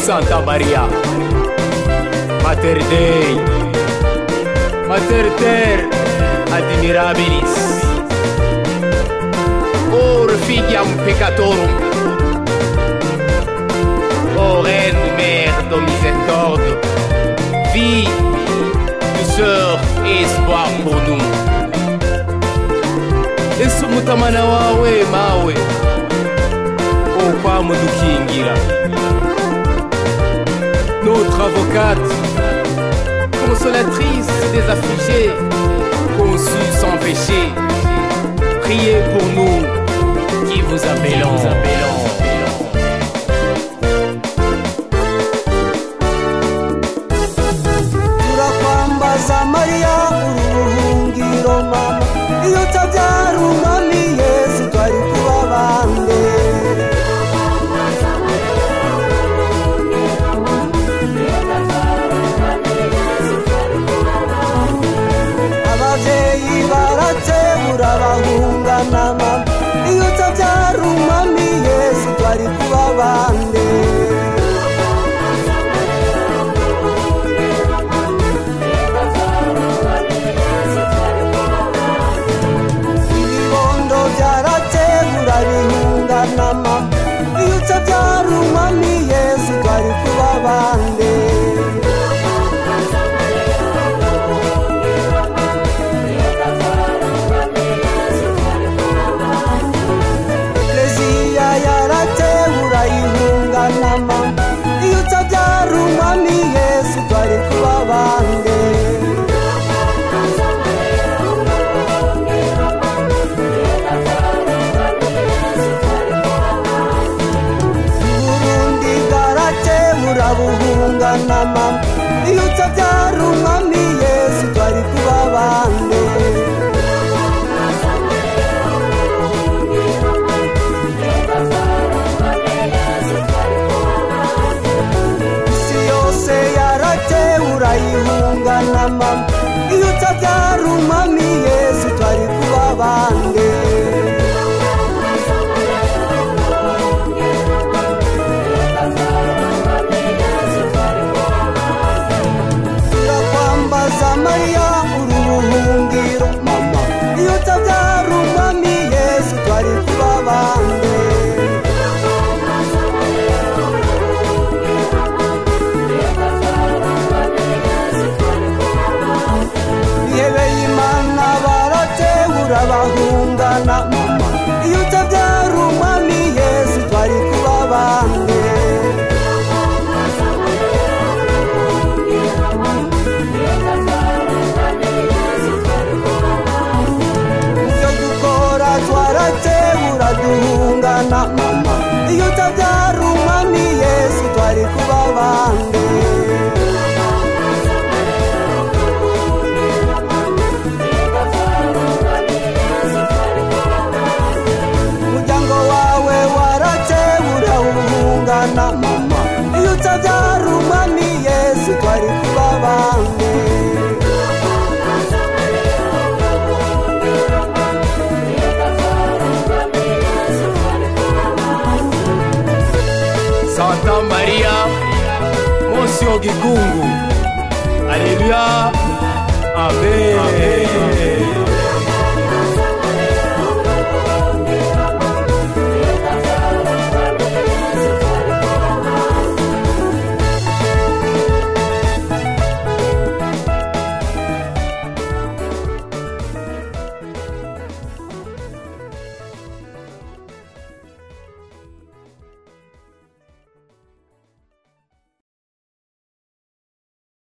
Santa Maria, Mater Dei, Mater Ter admirabilis, or filiam peccatorum, ô Reine Mère de miséricorde, vie, douceur et espoir pour nous. Yesu mutamana wawe mawe, okwa mudukingira. Notre avocate, consolatrice des affligés, conçue sans péché, priez pour nous qui vous appelons. Turakwambaza Maria uruhungiro mama, iyo utabyara umwami Yesu twari kuba bande. Abavyeyi baratebura bahungana mama, iyo utabyara umwami Yesu twari kuba bande. Ibibondo byaratebura bihungana mama, iyo utabyara umwami Yesu twari kuba bande. Ekleziya yaratebura ihungana mama, iyo utabyara umwami Yesu twari kuba bande. Burundi bwaratebura buhungana mama, iyo utabyara umwami Yesu twari kuba bande. Isi yose yaratebura ihungana mama, iyo utabyara umwami Yesu twari kuba bande. Turakwambaza Maria uruhungiro mama, iyo utabyara umwami Yesu twari kuba bande. Bihebeye Imana baratebura bahungana mama, iyo utabyara umwami Yesu twari kuba bande. Muvyo dukora twaratebura duhungana mama, iyo utabyara umwami Yesu twari kuba bande. Umuryango wawe waratebura uhungana mama, iyo utabyara umwami Yesu twari kuba bande. Santa Maria, Monsieur Gikungu, Alléluia, Amen.